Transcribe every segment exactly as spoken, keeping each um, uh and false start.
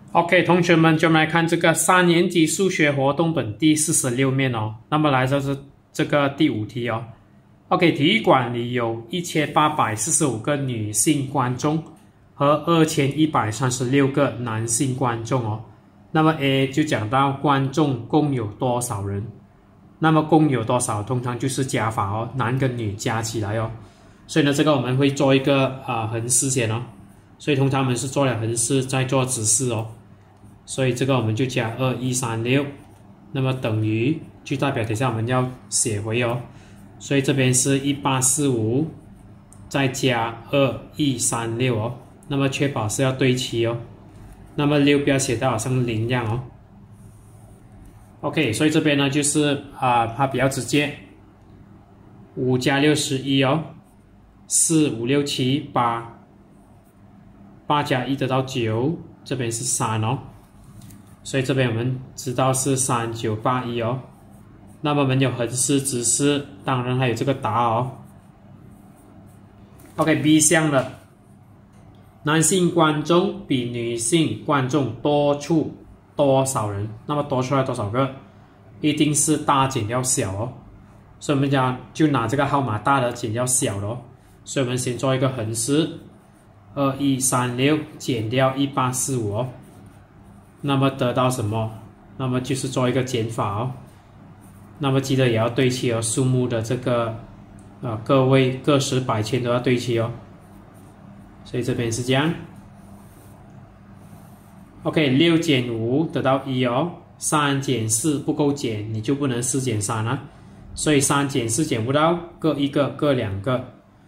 OK， 同学们，就我们来看这个三年级数学活动本第四十六面哦。那么来这是这个第五题哦。OK， 体育馆里有一千八百四十五个女性观众和二千一百三十六个男性观众哦。那么 A 就讲到观众共有多少人，那么共有多少通常就是加法哦，男跟女加起来哦。所以呢，这个我们会做一个啊、呃、横式先哦。所以通常我们是做了横式再做直式哦。所以这个我们就加二一三六，那么等于就代表等一下我们要写回哦。所以这边是一八四五再加二一三六哦，那么确保是要对齐哦。那么六不要写到好像零一样哦。OK， 所以这边呢就是啊、呃，它比较直接，五加六十一哦，四五六七八，八加一得到九，这边是三哦。所以这边我们知道是三九八一哦。那么我们有横式、直式，当然还有这个答哦。OK， B 项的男性观众比女性观众多出多少人？那么多出来多少个？一定是大减掉小哦。所以我们讲就拿这个号码大的减掉小的哦。所以我们先做一个横式，二一三六减掉一八四五哦。那么得到什么？那么就是做一个减法哦。那么记得也要对齐哦，数目的这个呃个位、个十、百、千都要对齐哦。所以这边是这样。OK， 六减五得到一哦，三减四不够减，你就不能四减三了。所以三减四减不到，各一个，各两个。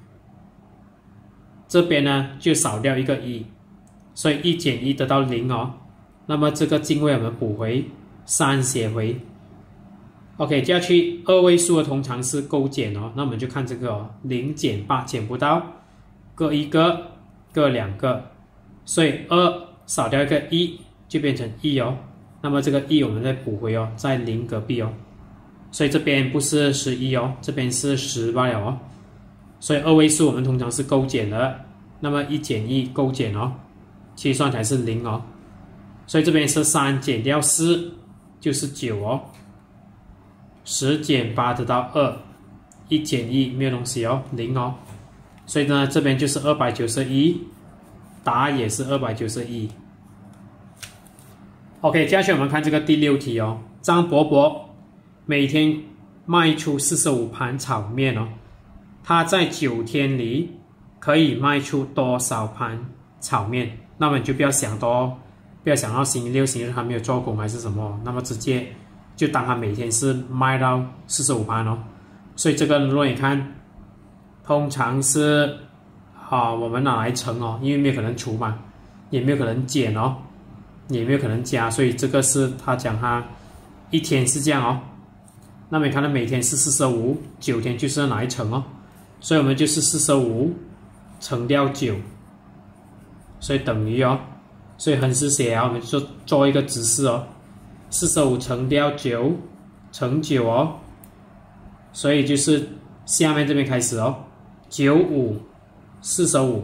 这边呢就少掉一个一，所以一减一得到零哦。那么这个进位我们补回，三写回。OK， 接下去二位数的通常是勾减哦，那我们就看这个哦，零减八减不到，各一个，各两个，所以二少掉一个一就变成一哦。那么这个一我们再补回哦，在零隔壁哦，所以这边不是十一哦，这边是十罢了哦。所以二位数我们通常是勾减的，那么一减一勾减哦，计算才是零哦。所以这边是三减掉四就是九哦，十减八得到二，一减一没有东西哦，零哦。所以呢，这边就是二百九十一，答案也是二百九十一。OK， 接下去我们看这个第六题哦。张伯伯每天卖出四十五盘炒面哦，他在九天里可以卖出多少盘炒面？那么你就不要想多哦。不要想到星期六、星期日他没有做工还是什么，那么直接就当他每天是卖到四十五盘哦。所以这个如果你看，通常是啊我们拿来乘哦，因为没有可能除嘛，也没有可能减哦，也没有可能加，所以这个是他讲他一天是这样哦。那么你看到每天是四十五，九天就是拿来乘哦，所以我们就是四十五乘掉九，所以等于哦。所以横式写啊，我们就做一个直式哦，四十五乘掉九乘九哦，所以就是下面这边开始哦，九五四十五，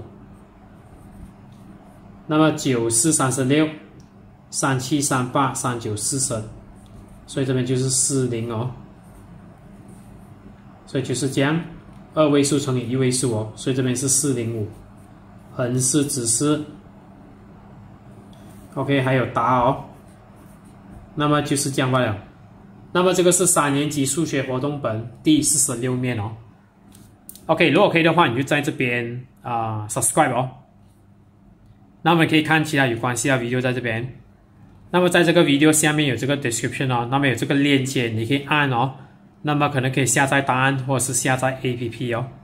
那么九四三十六，三七三八，三九四十，所以这边就是四零哦，所以就是这样，二位数乘以一位数哦，所以这边是四零五，横式直式。OK， 还有答哦，那么就是这样罢了。那么这个是三年级数学活动本第四十六面哦。OK， 如果可以的话，你就在这边啊、呃、subscribe 哦。那么可以看其他有关系的 video 在这边。那么在这个 video 下面有这个 description 哦，那么有这个链接，你可以按哦。那么可能可以下载答案或者是下载 A P P 哦。